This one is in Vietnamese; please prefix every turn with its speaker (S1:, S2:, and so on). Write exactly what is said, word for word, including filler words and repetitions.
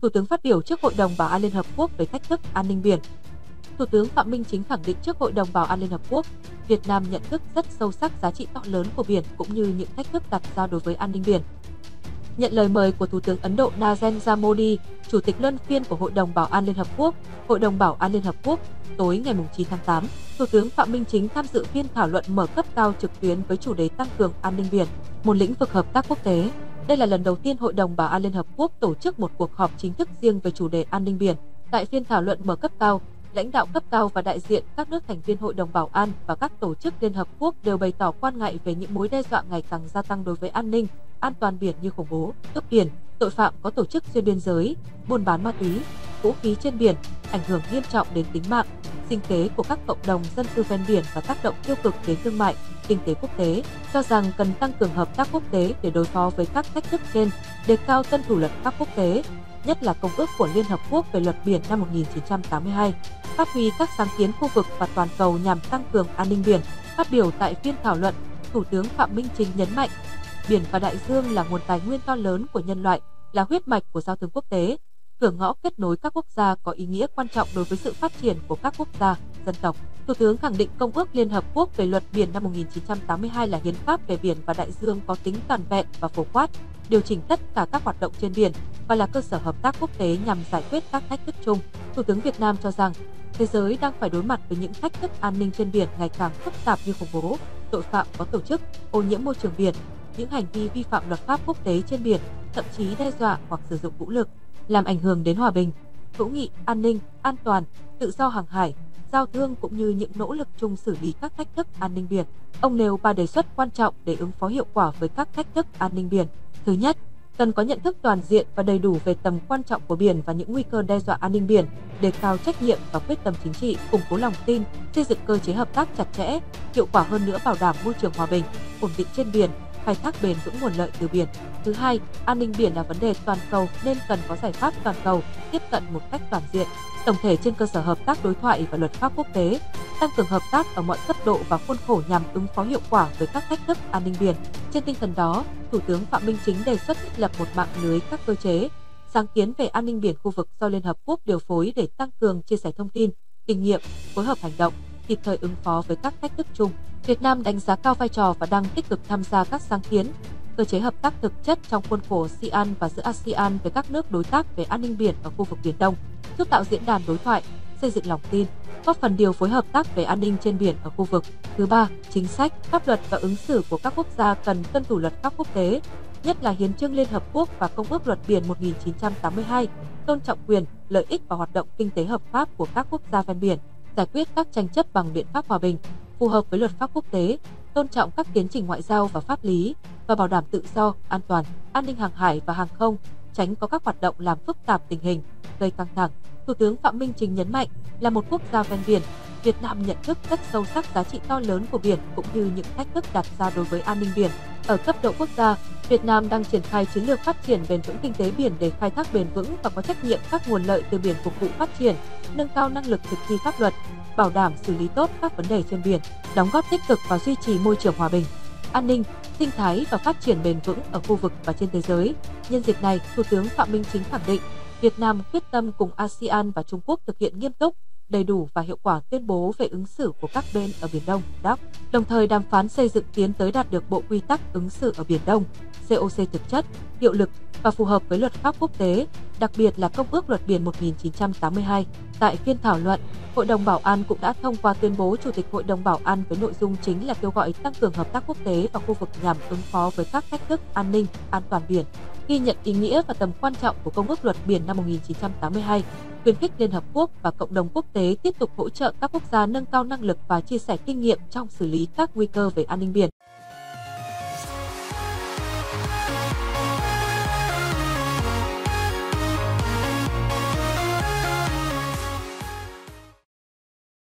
S1: Thủ tướng phát biểu trước Hội đồng Bảo an Liên Hợp Quốc về thách thức an ninh biển. Thủ tướng Phạm Minh Chính khẳng định trước Hội đồng Bảo an Liên Hợp Quốc, Việt Nam nhận thức rất sâu sắc giá trị to lớn của biển cũng như những thách thức đặt ra đối với an ninh biển. Nhận lời mời của Thủ tướng Ấn Độ Narendra Modi, Chủ tịch luân phiên của Hội đồng Bảo an Liên Hợp Quốc, Hội đồng Bảo an Liên Hợp Quốc, tối ngày chín tháng tám, Thủ tướng Phạm Minh Chính tham dự phiên thảo luận mở cấp cao trực tuyến với chủ đề tăng cường an ninh biển, một lĩnh vực hợp tác quốc tế. Đây là lần đầu tiên Hội đồng Bảo an Liên Hợp Quốc tổ chức một cuộc họp chính thức riêng về chủ đề an ninh biển. Tại phiên thảo luận mở cấp cao, lãnh đạo cấp cao và đại diện các nước thành viên Hội đồng Bảo an và các tổ chức Liên Hợp Quốc đều bày tỏ quan ngại về những mối đe dọa ngày càng gia tăng đối với an ninh, an toàn biển như khủng bố, cướp biển, tội phạm có tổ chức xuyên biên giới, buôn bán ma túy, vũ khí trên biển, ảnh hưởng nghiêm trọng đến tính mạng, sinh kế của các cộng đồng dân cư ven biển và tác động tiêu cực đến thương mại, kinh tế quốc tế, cho rằng cần tăng cường hợp tác quốc tế để đối phó với các thách thức trên, đề cao tuân thủ luật pháp quốc tế, nhất là Công ước của Liên Hợp Quốc về luật biển năm một nghìn chín trăm tám mươi hai, phát huy các sáng kiến khu vực và toàn cầu nhằm tăng cường an ninh biển. Phát biểu tại phiên thảo luận, Thủ tướng Phạm Minh Chính nhấn mạnh, biển và đại dương là nguồn tài nguyên to lớn của nhân loại, là huyết mạch của giao thương quốc tế, cửa ngõ kết nối các quốc gia có ý nghĩa quan trọng đối với sự phát triển của các quốc gia, dân tộc. Thủ tướng khẳng định Công ước Liên Hợp Quốc về luật biển năm một nghìn chín trăm tám mươi hai là hiến pháp về biển và đại dương có tính toàn vẹn và phổ quát, điều chỉnh tất cả các hoạt động trên biển và là cơ sở hợp tác quốc tế nhằm giải quyết các thách thức chung. Thủ tướng Việt Nam cho rằng, thế giới đang phải đối mặt với những thách thức an ninh trên biển ngày càng phức tạp như khủng bố, tội phạm có tổ chức, ô nhiễm môi trường biển, những hành vi vi phạm luật pháp quốc tế trên biển, thậm chí đe dọa hoặc sử dụng vũ lực, làm ảnh hưởng đến hòa bình, hữu nghị, an ninh, an toàn, tự do hàng hải, giao thương cũng như những nỗ lực chung xử lý các thách thức an ninh biển. Ông nêu ba đề xuất quan trọng để ứng phó hiệu quả với các thách thức an ninh biển. Thứ nhất, cần có nhận thức toàn diện và đầy đủ về tầm quan trọng của biển và những nguy cơ đe dọa an ninh biển, đề cao trách nhiệm và quyết tâm chính trị, củng cố lòng tin, xây dựng cơ chế hợp tác chặt chẽ, hiệu quả hơn nữa bảo đảm môi trường hòa bình, ổn định trên biển, khai thác bền vững nguồn lợi từ biển. Thứ hai, an ninh biển là vấn đề toàn cầu nên cần có giải pháp toàn cầu, tiếp cận một cách toàn diện, tổng thể trên cơ sở hợp tác đối thoại và luật pháp quốc tế, tăng cường hợp tác ở mọi cấp độ và khuôn khổ nhằm ứng phó hiệu quả với các thách thức an ninh biển. Trên tinh thần đó, Thủ tướng Phạm Minh Chính đề xuất thiết lập một mạng lưới các cơ chế, sáng kiến về an ninh biển khu vực do Liên Hợp Quốc điều phối để tăng cường chia sẻ thông tin, kinh nghiệm, phối hợp hành động, kịp thời ứng phó với các thách thức chung. Việt Nam đánh giá cao vai trò và đang tích cực tham gia các sáng kiến, cơ chế hợp tác thực chất trong khuôn khổ a sê an và giữa a sê an với các nước đối tác về an ninh biển ở khu vực Biển Đông, giúp tạo diễn đàn đối thoại, xây dựng lòng tin, góp phần điều phối hợp tác về an ninh trên biển ở khu vực. Thứ ba, chính sách, pháp luật và ứng xử của các quốc gia cần tuân thủ luật pháp quốc tế, nhất là Hiến chương Liên Hợp Quốc và Công ước Luật Biển một nghìn chín trăm tám mươi hai, tôn trọng quyền, lợi ích và hoạt động kinh tế hợp pháp của các quốc gia ven biển, giải quyết các tranh chấp bằng biện pháp hòa bình, phù hợp với luật pháp quốc tế, tôn trọng các tiến trình ngoại giao và pháp lý và bảo đảm tự do, an toàn, an ninh hàng hải và hàng không, tránh có các hoạt động làm phức tạp tình hình, gây căng thẳng. Thủ tướng Phạm Minh Chính nhấn mạnh, là một quốc gia ven biển, Việt Nam nhận thức rất sâu sắc giá trị to lớn của biển cũng như những thách thức đặt ra đối với an ninh biển. Ở cấp độ quốc gia, Việt Nam đang triển khai chiến lược phát triển bền vững kinh tế biển để khai thác bền vững và có trách nhiệm các nguồn lợi từ biển phục vụ phát triển, nâng cao năng lực thực thi pháp luật, bảo đảm xử lý tốt các vấn đề trên biển, đóng góp tích cực vào duy trì môi trường hòa bình, an ninh, sinh thái và phát triển bền vững ở khu vực và trên thế giới. Nhân dịp này, Thủ tướng Phạm Minh Chính khẳng định, Việt Nam quyết tâm cùng a sê an và Trung Quốc thực hiện nghiêm túc, đầy đủ và hiệu quả tuyên bố về ứng xử của các bên ở Biển Đông, đê ô xê, đồng thời đàm phán xây dựng tiến tới đạt được Bộ Quy tắc ứng xử ở Biển Đông, xê ô xê thực chất, hiệu lực và phù hợp với luật pháp quốc tế, đặc biệt là Công ước Luật Biển một nghìn chín trăm tám mươi hai. Tại phiên thảo luận, Hội đồng Bảo an cũng đã thông qua tuyên bố Chủ tịch Hội đồng Bảo an với nội dung chính là kêu gọi tăng cường hợp tác quốc tế và khu vực nhằm ứng phó với các thách thức an ninh, an toàn biển, ghi nhận ý nghĩa và tầm quan trọng của Công ước Luật Biển năm một nghìn chín trăm tám mươi hai, khuyến khích Liên Hợp Quốc và cộng đồng quốc tế tiếp tục hỗ trợ các quốc gia nâng cao năng lực và chia sẻ kinh nghiệm trong xử lý các nguy cơ về an ninh biển.